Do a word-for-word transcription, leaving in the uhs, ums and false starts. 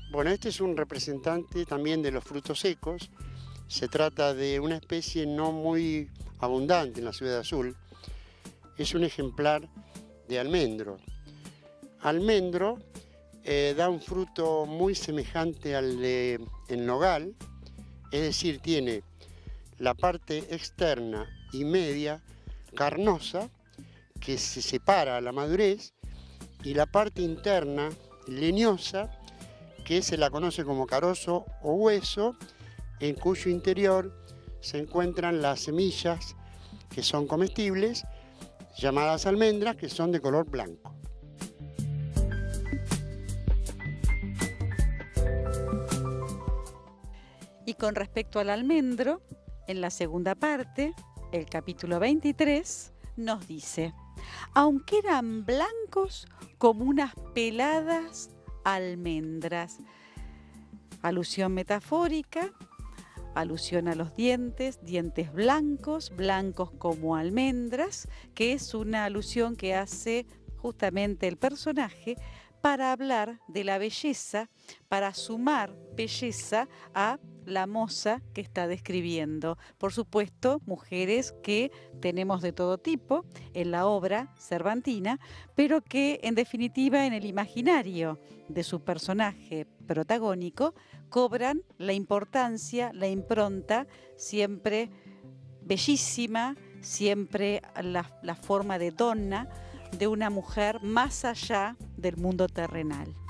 Bueno, este es un representante también de los frutos secos. Se trata de una especie no muy abundante en la ciudad azul. Es un ejemplar de almendro. Almendro eh, da un fruto muy semejante al de el nogal, es decir, tiene la parte externa y media carnosa, que se separa a la madurez, y la parte interna leñosa, que se la conoce como carozo o hueso, en cuyo interior se encuentran las semillas que son comestibles, llamadas almendras, que son de color blanco. Y con respecto al almendro, en la segunda parte, el capítulo veintitrés, nos dice: aunque eran blancos como unas peladas almendras. Alusión metafórica, alusión a los dientes, dientes blancos, blancos como almendras, que es una alusión que hace justamente el personaje para hablar de la belleza, para sumar belleza a la moza que está describiendo. Por supuesto, mujeres que tenemos de todo tipo en la obra cervantina, pero que en definitiva en el imaginario de su personaje protagónico cobran la importancia, la impronta siempre bellísima, siempre la, la forma de donna de una mujer más allá del mundo terrenal.